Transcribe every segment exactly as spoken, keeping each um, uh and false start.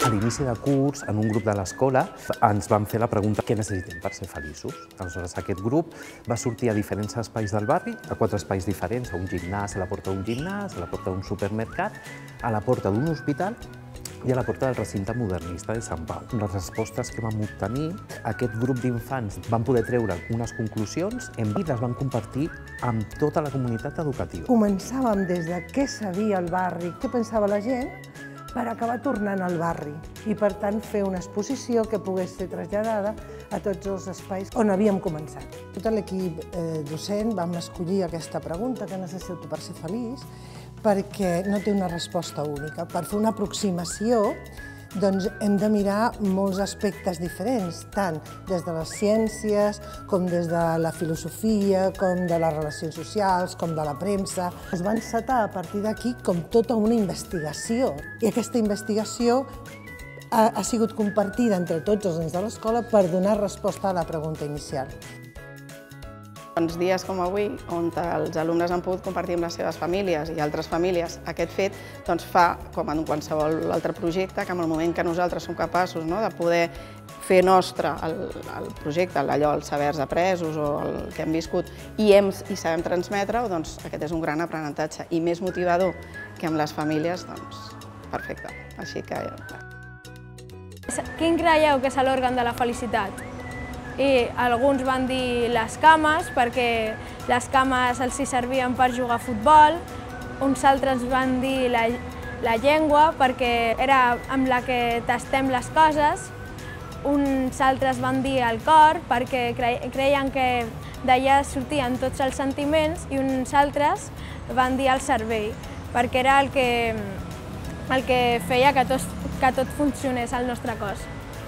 A l'inici de curs, en un grup de l'escola, ens van fer la pregunta què necessitem per ser feliços. Aleshores, aquest grup va sortir a diferents espais del barri, a quatre espais diferents, a un gimnàs, a la porta d'un gimnàs, a la porta d'un supermercat, a la porta d'un hospital i a la porta del recinte modernista de Sant Pau. Les respostes que vam obtenir, aquest grup d'infants van poder treure unes conclusions i les van compartir amb tota la comunitat educativa. Començàvem des de què sabia el barri, què pensava la gent, per acabar tornant al barri i, per tant, fer una exposició que pogués ser traslladada a tots els espais on havíem començat. Tot l'equip docent vam escollir aquesta pregunta, què necessito per ser feliç, perquè no té una resposta única. Per fer una aproximació, doncs hem de mirar molts aspectes diferents, tant des de les ciències, com des de la filosofia, com de les relacions socials, com de la premsa. Es va encetar a partir d'aquí com tota una investigació, i aquesta investigació ha, ha sigut compartida entre tots els nens de l'escola per donar resposta a la pregunta inicial. Doncs dies com avui, on els alumnes han pogut compartir amb les seves famílies i altres famílies aquest fet, doncs fa, com en qualsevol altre projecte, que en el moment que nosaltres som capaços no, de poder fer nostre el, el projecte, allò, els sabers apresos o el que hem viscut i, hem, i sabem transmetre-ho, doncs aquest és un gran aprenentatge i més motivador que amb les famílies, doncs perfecte. Així que... Quin creieu que és l'òrgan de la felicitat? I alguns van dir les cames, perquè les cames els hi servien per jugar a futbol, uns altres van dir la, la llengua, perquè era amb la que tastem les coses, uns altres van dir el cor, perquè creien que d'allà sortien tots els sentiments, i uns altres van dir el cervell, perquè era el que, el que feia que tot, que tot funcionés al nostre cos.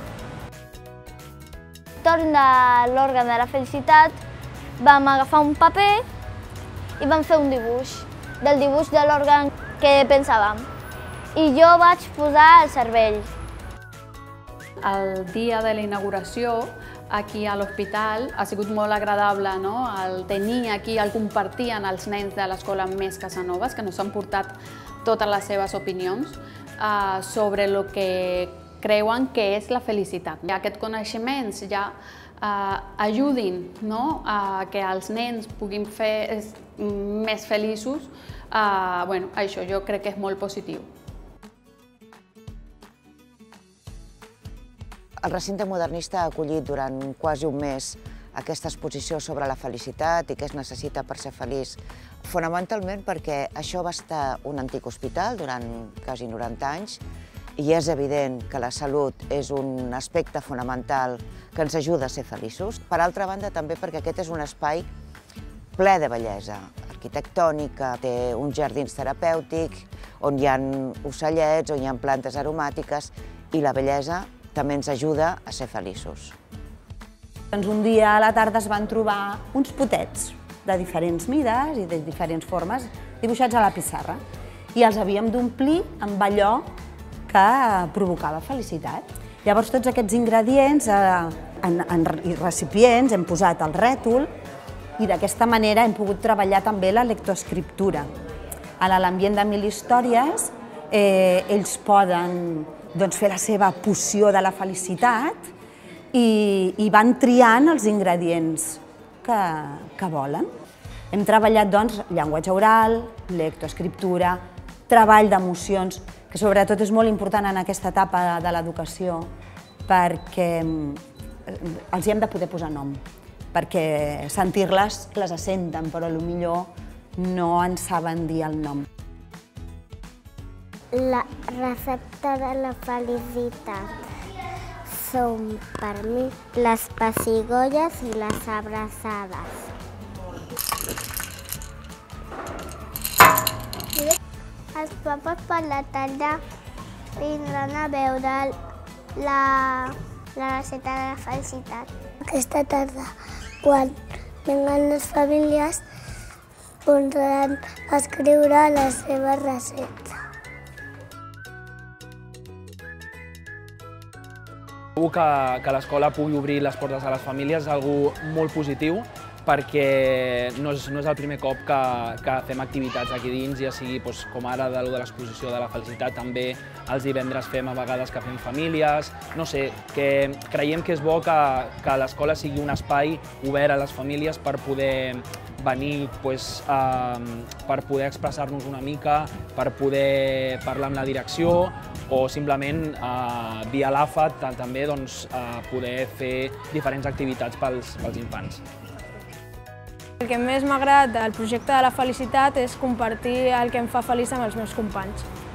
Torn de l'òrgan de la felicitat, vam agafar un paper i vam fer un dibuix, del dibuix de l'òrgan que pensàvem. I jo vaig posar el cervell. El dia de la inauguració, aquí a l'hospital, ha sigut molt agradable, no? El tenir aquí, el compartir amb els nens de l'escola Més Casanovas, que ens han portat totes les seves opinions uh, sobre el que creuen que és la felicitat. Aquests coneixements ja eh, ajudin no? a que els nens puguin fer més feliços. Eh, bueno, això jo crec que és molt positiu. El recinte modernista ha acollit durant quasi un mes aquesta exposició sobre la felicitat i què es necessita per ser feliç, fonamentalment perquè això va estar un antic hospital durant quasi noranta anys, i és evident que la salut és un aspecte fonamental que ens ajuda a ser feliços. Per altra banda, també perquè aquest és un espai ple de bellesa arquitectònica, té uns jardins terapèutics on hi ha ocellets, on hi ha plantes aromàtiques, i la bellesa també ens ajuda a ser feliços. Doncs un dia a la tarda es van trobar uns potets de diferents mides i de diferents formes dibuixats a la pissarra, i els havíem d'omplir amb allò que provocava felicitat. Llavors, tots aquests ingredients en, en recipients hem posat el rètol i d'aquesta manera hem pogut treballar també la lectoescriptura. A l'ambient de Mil Històries, eh, ells poden doncs, fer la seva poció de la felicitat i, i van triant els ingredients que, que volen. Hem treballat doncs, llenguatge oral, lectoescriptura, treball d'emocions, que sobretot és molt important en aquesta etapa de l'educació, perquè els hi hem de poder posar nom, perquè sentir-les les senten, però potser no en saben dir el nom. La recepta de la felicitat són, per mi, les pessigolles i les abraçades. Els papes per la tarda vindran a veure la, la recepta de la felicitat. Aquesta tarda, quan vinguen les famílies, podran escriure la seva recepta. Segur que, que l'escola pugui obrir les portes a les famílies és algo molt positiu perquè no és, no és el primer cop que, que fem activitats aquí dins, ja sigui doncs, com ara de, de l'exposició de la felicitat, també els divendres fem a vegades que fem famílies, no sé, que creiem que és bo que, que l'escola sigui un espai obert a les famílies per poder venir pues, eh, per poder expressar-nos una mica, per poder parlar amb la direcció o simplement eh, via l'A F A T també doncs, eh, poder fer diferents activitats pels, pels infants. El que més m'agrada del projecte de la felicitat és compartir el que em fa feliç amb els meus companys.